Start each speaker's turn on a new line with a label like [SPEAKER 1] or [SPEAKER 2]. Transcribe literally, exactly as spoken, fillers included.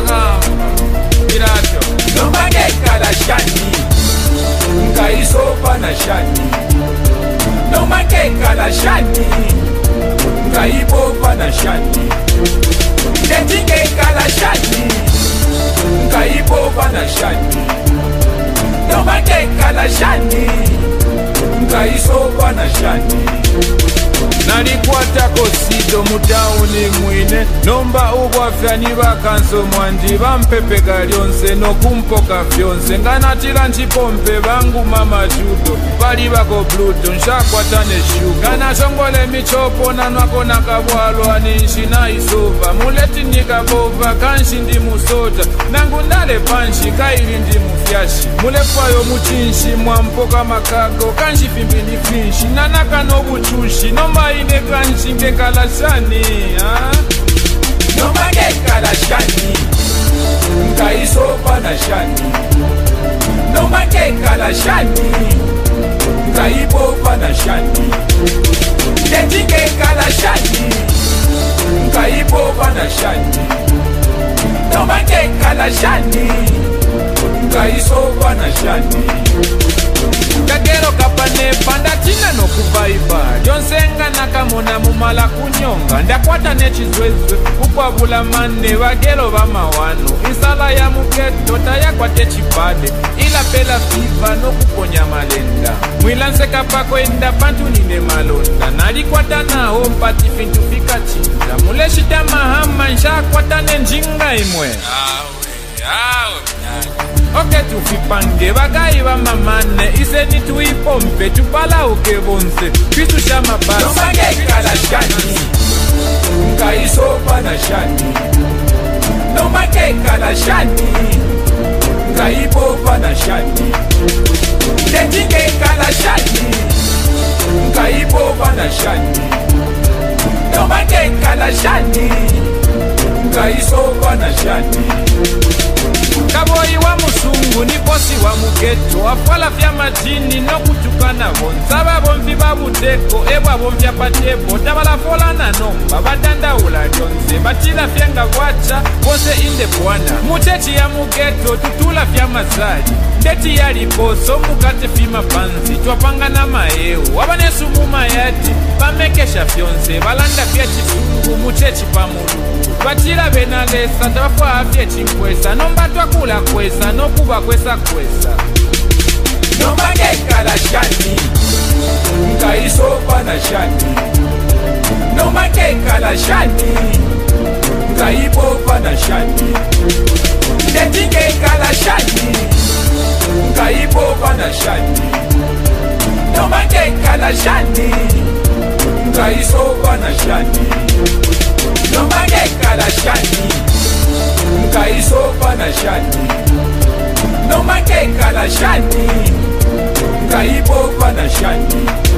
[SPEAKER 1] Pilato
[SPEAKER 2] noma Nkekala Shani Nkaisopa na Shani noma Nkekala Shani Nkaibopa na Shani Ndeti Nkekala Shani Nkaibopa na Shani noma Nkekala Shani Nkaisopa na Shani
[SPEAKER 1] nalikwatako sido mutauni mwine nomba ubwafya nibakanso mwandi bampepeka lyonse nokumpoka fyonse nganatila nchipompe bangu mama judo bali bako bluto nshakwatane shuga nganashongole michopo nanwako nakabwalwa ninshi naisova muleti nikabova kanshi ndi musota nangu ndale panshi kaili ndi mufyashi mulefayo muchinshi mwampoka makago kanshi fimbi ni finshi nanaka nobuchushi nomba ine kanshi Nkekala Shani
[SPEAKER 2] noma Nkekala Shani Nkaisopa na Shani noma Nkekala Shani Nkaibopa na Shani Ndeti Nkekala Shani Nkaibopa na Shani noma Nkekala Shani Nkaisopa na Shani
[SPEAKER 1] Kagero kapane panda china no kuvaiba Jonsenga nakamona mumala kunyonga Ndakwata nechizwezwe ukwabula mane Wagero vamawano Isala ya muketo tayakwate chipade Ila pela fiva no kuponya malenda Mwilanse kapako enda pantu nine malonda Nalikwata nao mpati fintu fika chinda Muleshita mahama nshakwata nenjinga imwe Awe, awe Oke tufipange bagayi bamamane ise ni tuipompe tupala ukebonse Pitu shama basi
[SPEAKER 2] noma Nkekala Shani Nkaisopa na Shani noma Nkekala Shani Nkaibopa na Shani Ndeti Nkekala Shani Nkaibopa na Shani noma Nkekala Shani Nkaisopa na Shani
[SPEAKER 1] Kaboyi wa musungu ni bosi wa mugeto Afwala vya majini no kutukana bonza Babomvi babuteko ebwa bomvya patebo Tabala fola na nomba badanda ula jonze Batila fyenga wacha bose inde bwana Muchechi ya mugeto tutula vya mazaji Ndeti ya liposo mukate fima panzi Chwapanga na maeu Wabanesu mumayati Bamekesha fyonse Balanda vya chifungu muchechi pamulu Batila benalesa Tabafwa afye chinkwesa Nomba twakula kwesa Nokuba kwesa kwesa
[SPEAKER 2] noma Nkekala Shani Nkaisopa na Shani noma Nkekala Shani Nkaibopa na Shani Ndeti Nkekala Shani Nkaibopa na Shani noma Nkekala Shani Nkaisopa na Shani noma Nkekala Shani Nkaisopa na Shani noma Nkekala Shani Nkaibopa na Shani